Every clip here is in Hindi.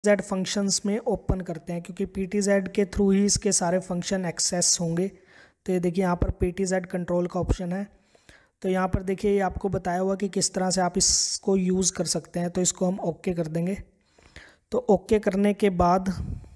जेड फंक्शंस में ओपन करते हैं, क्योंकि PTZ के थ्रू ही इसके सारे फंक्शन एक्सेस होंगे। तो ये देखिए यहाँ पर PTZ कंट्रोल का ऑप्शन है। तो यहाँ पर देखिए ये आपको बताया हुआ कि किस तरह से आप इसको यूज़ कर सकते हैं। तो इसको हम ओके कर देंगे। तो ओके करने के बाद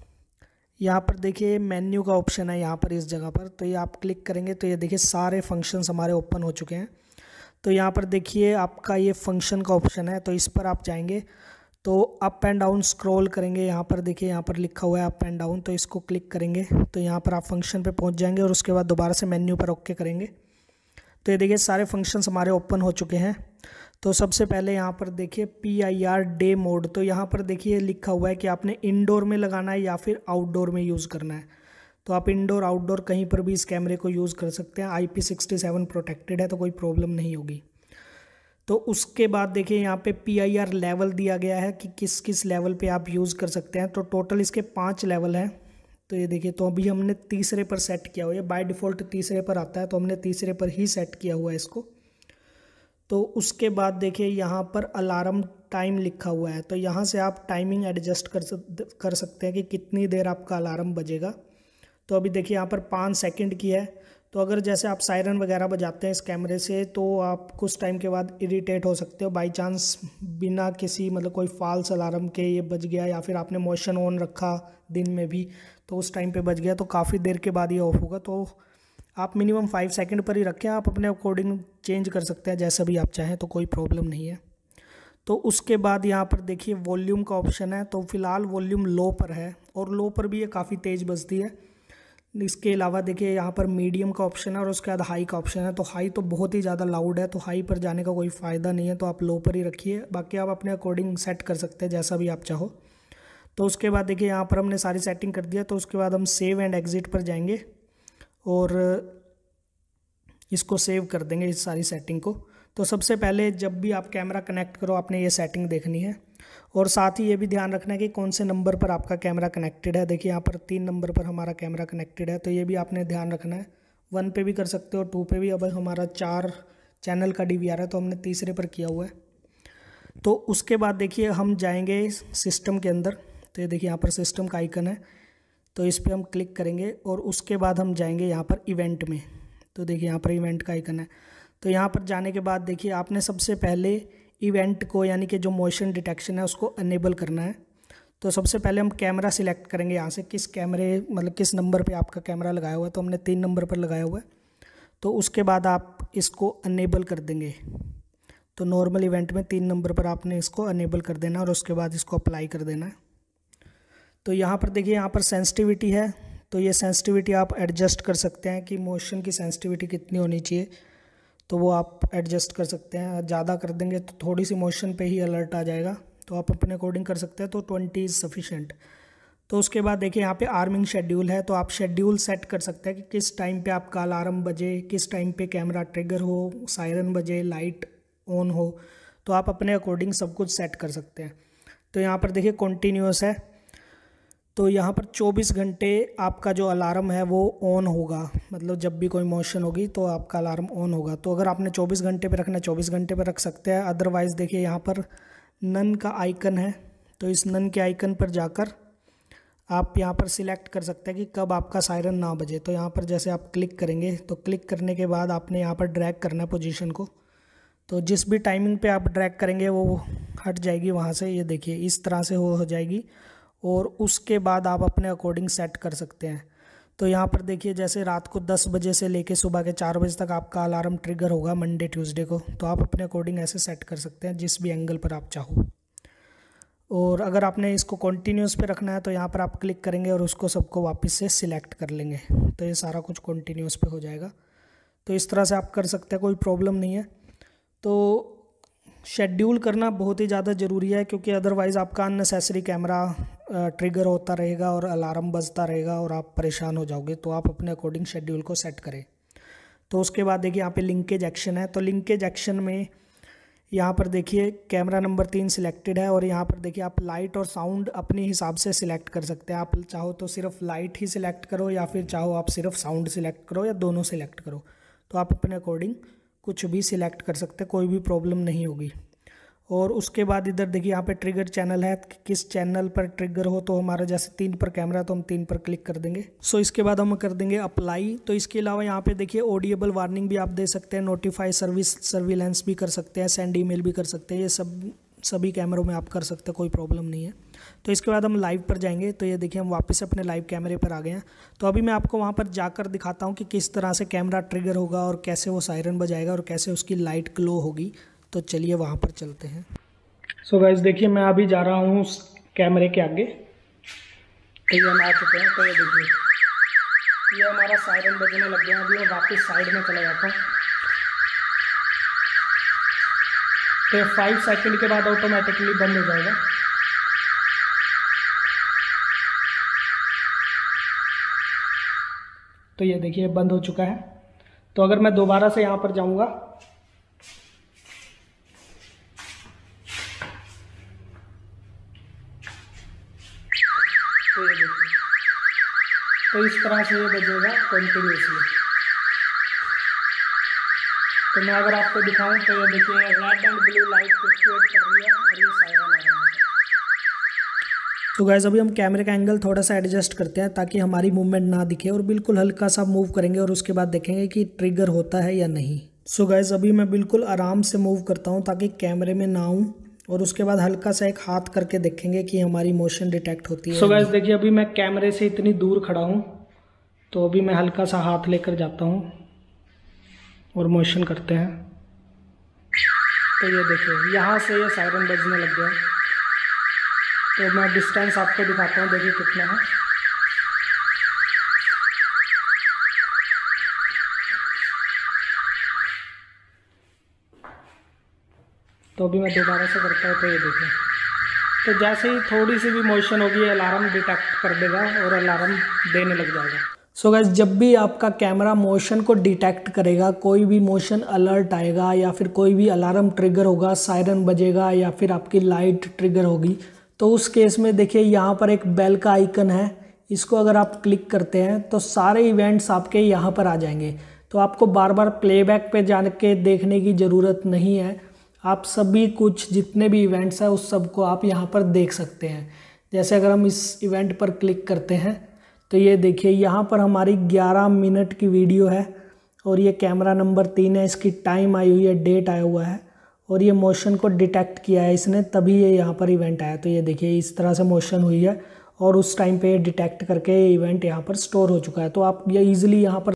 यहाँ पर देखिए मेन्यू का ऑप्शन है यहाँ पर इस जगह पर। तो ये आप क्लिक करेंगे तो ये देखिए सारे फंक्शंस हमारे ओपन हो चुके हैं। तो यहाँ पर देखिए आपका ये फंक्शन का ऑप्शन है, तो इस पर आप जाएंगे तो अप एंड डाउन स्क्रॉल करेंगे। यहाँ पर देखिए यहाँ पर लिखा हुआ है अप एंड डाउन, तो इसको क्लिक करेंगे तो यहाँ पर आप फंक्शन पे पहुँच जाएंगे और उसके बाद दोबारा से मेन्यू पर ओके करेंगे। तो ये देखिए सारे फंक्शंस हमारे ओपन हो चुके हैं। तो सबसे पहले यहाँ पर देखिए PIR डे मोड। तो यहाँ पर देखिए लिखा हुआ है कि आपने इंडोर में लगाना है या फिर आउटडोर में यूज़ करना है। तो आप इंडोर आउटडोर कहीं पर भी इस कैमरे को यूज़ कर सकते हैं। IP67 प्रोटेक्टेड है तो कोई प्रॉब्लम नहीं होगी। तो उसके बाद देखिए यहाँ पे PIR लेवल दिया गया है कि किस किस लेवल पे आप यूज़ कर सकते हैं। तो टोटल इसके 5 लेवल हैं। तो ये देखिए तो अभी हमने तीसरे पर सेट किया हुआ है। बाय डिफ़ॉल्ट तीसरे पर आता है तो हमने तीसरे पर ही सेट किया हुआ है इसको। तो उसके बाद देखिए यहाँ पर अलार्म टाइम लिखा हुआ है। तो यहाँ से आप टाइमिंग एडजस्ट कर सकते हैं कि कितनी देर आपका अलार्म बजेगा। तो अभी देखिए यहाँ पर 5 सेकंड की है। तो अगर जैसे आप सायरन वगैरह बजाते हैं इस कैमरे से तो आप कुछ टाइम के बाद इरिटेट हो सकते हो। बाई चांस बिना किसी मतलब कोई फॉल्स अलार्म के ये बज गया, या फिर आपने मोशन ऑन रखा दिन में भी तो उस टाइम पे बज गया, तो काफ़ी देर के बाद ये ऑफ होगा। तो आप मिनिमम 5 सेकंड पर ही रखें। आप अपने अकॉर्डिंग चेंज कर सकते हैं जैसा भी आप चाहें, तो कोई प्रॉब्लम नहीं है। तो उसके बाद यहाँ पर देखिए वॉल्यूम का ऑप्शन है। तो फिलहाल वॉल्यूम लो पर है और लो पर भी ये काफ़ी तेज़ बजती है। इसके अलावा देखिए यहाँ पर मीडियम का ऑप्शन है और उसके बाद हाई का ऑप्शन है। तो हाई तो बहुत ही ज़्यादा लाउड है, तो हाई पर जाने का कोई फ़ायदा नहीं है। तो आप लो पर ही रखिए, बाकी आप अपने अकॉर्डिंग सेट कर सकते हैं जैसा भी आप चाहो। तो उसके बाद देखिए यहाँ पर हमने सारी सेटिंग कर दिया। तो उसके बाद हम सेव एंड एग्ज़िट पर जाएंगे और इसको सेव कर देंगे इस सारी सेटिंग को। तो सबसे पहले जब भी आप कैमरा कनेक्ट करो आपने ये सेटिंग देखनी है, और साथ ही ये भी ध्यान रखना है कि कौन से नंबर पर आपका कैमरा कनेक्टेड है। देखिए यहाँ पर 3 नंबर पर हमारा कैमरा कनेक्टेड है, तो ये भी आपने ध्यान रखना है। 1 पे भी कर सकते हो, 2 पे भी। अब हमारा 4 चैनल का DVR है तो हमने तीसरे पर किया हुआ है। तो उसके बाद देखिए हम जाएंगे सिस्टम के अंदर। तो ये देखिए यहाँ पर सिस्टम का आइकन है, तो इस पर हम क्लिक करेंगे और उसके बाद हम जाएंगे यहाँ पर इवेंट में। तो देखिए यहाँ पर इवेंट का आइकन है। तो यहाँ पर जाने के बाद देखिए आपने सबसे पहले इवेंट को यानी कि जो मोशन डिटेक्शन है उसको अनेबल करना है। तो सबसे पहले हम कैमरा सिलेक्ट करेंगे यहाँ से, किस कैमरे मतलब किस नंबर पे आपका कैमरा लगाया हुआ है। तो हमने 3 नंबर पर लगाया हुआ है। तो उसके बाद आप इसको अनेबल कर देंगे। तो नॉर्मल इवेंट में 3 नंबर पर आपने इसको अनेबल कर देना और उसके बाद इसको अप्लाई कर देना है। तो यहाँ पर देखिए यहाँ पर सेंसिटिविटी है, तो ये सेंसिटिविटी आप एडजस्ट कर सकते हैं कि मोशन की सेंसिटिविटी कितनी होनी चाहिए। तो वो आप एडजस्ट कर सकते हैं। ज़्यादा कर देंगे तो थोड़ी सी मोशन पे ही अलर्ट आ जाएगा, तो आप अपने अकॉर्डिंग कर सकते हैं। तो 20 इज़ सफिशेंट। तो उसके बाद देखिए यहाँ पे आर्मिंग शेड्यूल है, तो आप शेड्यूल सेट कर सकते हैं कि किस टाइम पे आपका अलार्म बजे, किस टाइम पे कैमरा ट्रिगर हो, सायरन बजे, लाइट ऑन हो। तो आप अपने अकॉर्डिंग सब कुछ सेट कर सकते हैं। तो यहाँ पर देखिए कॉन्टीन्यूस है, तो यहाँ पर 24 घंटे आपका जो अलार्म है वो ऑन होगा। मतलब जब भी कोई मोशन होगी तो आपका अलार्म ऑन होगा। तो अगर आपने 24 घंटे पे रखना है 24 घंटे पे रख सकते हैं। अदरवाइज़ देखिए यहाँ पर नन का आइकन है, तो इस नन के आइकन पर जाकर आप यहाँ पर सिलेक्ट कर सकते हैं कि कब आपका सायरन ना बजे। तो यहाँ पर जैसे आप क्लिक करेंगे तो क्लिक करने के बाद आपने यहाँ पर ड्रैग करना है पोजीशन को। तो जिस भी टाइमिंग पे आप ड्रैग करेंगे वो हट जाएगी वहाँ से। ये देखिए इस तरह से हो जाएगी, और उसके बाद आप अपने अकॉर्डिंग सेट कर सकते हैं। तो यहाँ पर देखिए जैसे रात को 10 बजे से लेके सुबह के 4 बजे तक आपका अलार्म ट्रिगर होगा मंडे ट्यूसडे को। तो आप अपने अकॉर्डिंग ऐसे सेट कर सकते हैं जिस भी एंगल पर आप चाहो। और अगर आपने इसको कॉन्टीन्यूस पे रखना है तो यहाँ पर आप क्लिक करेंगे और उसको सबको वापस से सिलेक्ट कर लेंगे, तो ये सारा कुछ कॉन्टीन्यूस पे हो जाएगा। तो इस तरह से आप कर सकते हैं, कोई प्रॉब्लम नहीं है। तो शेड्यूल करना बहुत ही ज़्यादा ज़रूरी है, क्योंकि अदरवाइज़ आपका अननेसेसरी कैमरा ट्रिगर होता रहेगा और अलार्म बजता रहेगा और आप परेशान हो जाओगे। तो आप अपने अकॉर्डिंग शेड्यूल को सेट करें। तो उसके बाद देखिए यहाँ पे लिंकेज एक्शन है। तो लिंकेज एक्शन में यहाँ पर देखिए कैमरा नंबर 3 सिलेक्टेड है, और यहाँ पर देखिए आप लाइट और साउंड अपने हिसाब से सिलेक्ट कर सकते हैं। आप चाहो तो सिर्फ लाइट ही सिलेक्ट करो, या फिर चाहो आप सिर्फ साउंड सिलेक्ट करो, या दोनों सिलेक्ट करो। तो आप अपने अकॉर्डिंग कुछ भी सिलेक्ट कर सकते हैं, कोई भी प्रॉब्लम नहीं होगी। और उसके बाद इधर देखिए यहाँ पे ट्रिगर चैनल है, किस चैनल पर ट्रिगर हो। तो हमारा जैसे 3 पर कैमरा है तो हम 3 पर क्लिक कर देंगे। सो इसके बाद हम कर देंगे अप्लाई। तो इसके अलावा यहाँ पे देखिए ऑडिएबल वार्निंग भी आप दे सकते हैं, नोटिफाई सर्विलेंस भी कर सकते हैं, सेंड ईमेल भी कर सकते हैं। ये सभी कैमरों में आप कर सकते हैं, कोई प्रॉब्लम नहीं है। तो इसके बाद हम लाइव पर जाएंगे। तो ये देखिए हम वापस अपने लाइव कैमरे पर आ गए हैं। तो अभी मैं आपको वहाँ पर जाकर दिखाता हूँ कि किस तरह से कैमरा ट्रिगर होगा और कैसे वो सायरन बजाएगा और कैसे उसकी लाइट ग्लो होगी। तो चलिए वहाँ पर चलते हैं। सो गाइस देखिए मैं अभी जा रहा हूँ उस कैमरे के आगे। तो ये हम आ चुके हैं। तो ये देखिए ये हमारा सायरन बजने लग गया। अभी मैं वापस साइड में चला जाता हूँ। तो 5 सेकंड के बाद ऑटोमेटिकली बंद हो जाएगा। तो ये देखिए बंद हो चुका है। तो अगर मैं दोबारा से यहाँ पर जाऊँगा तो ये देखिए तो इस तरह से ये बजेगा कंटिन्यूसली। तो मैं अगर आपको दिखाऊं तो ये देखिए red and blue light fluctuate कर रही है और ये सायरन आ रहा है। तो गाइस अभी हम कैमरे का एंगल थोड़ा सा एडजस्ट करते हैं ताकि हमारी मूवमेंट ना दिखे, और बिल्कुल हल्का सा मूव करेंगे और उसके बाद देखेंगे कि ट्रिगर होता है या नहीं। सो गाइस अभी मैं बिल्कुल आराम से मूव करता हूँ ताकि कैमरे में ना आऊँ, और उसके बाद हल्का सा एक हाथ करके देखेंगे कि हमारी मोशन डिटेक्ट होती है। सो गाइस देखिए अभी मैं कैमरे से इतनी दूर खड़ा हूँ। तो अभी मैं हल्का सा हाथ लेकर जाता हूँ और मोशन करते हैं। तो ये देखिए यहाँ से ये सायरन बजने लग गया। तो मैं डिस्टेंस आपको दिखाता हूँ, देखिए कितना है। तो अभी मैं दोबारा से करता हूँ। तो ये देखिए तो जैसे ही थोड़ी सी भी मोशन होगी अलार्म डिटेक्ट कर देगा और अलार्म देने लग जाएगा। सो गाइस जब भी आपका कैमरा मोशन को डिटेक्ट करेगा, कोई भी मोशन अलर्ट आएगा या फिर कोई भी अलार्म ट्रिगर होगा, सायरन बजेगा या फिर आपकी लाइट ट्रिगर होगी, तो उस केस में देखिए यहाँ पर एक बेल का आइकन है। इसको अगर आप क्लिक करते हैं तो सारे इवेंट्स आपके यहाँ पर आ जाएंगे। तो आपको बार बार प्लेबैक पे जाने के देखने की ज़रूरत नहीं है। आप सभी कुछ जितने भी इवेंट्स हैं उस सब को आप यहाँ पर देख सकते हैं। जैसे अगर हम इस इवेंट पर क्लिक करते हैं तो ये देखिए यहाँ पर हमारी 11 मिनट की वीडियो है और ये कैमरा नंबर 3 है। इसकी टाइम आई हुई है, डेट आया हुआ है और ये मोशन को डिटेक्ट किया है इसने, तभी ये यहाँ पर इवेंट आया। तो ये देखिए इस तरह से मोशन हुई है और उस टाइम पे डिटेक्ट करके ये इवेंट यहाँ पर स्टोर हो चुका है। तो आप ये ईजिली यहाँ पर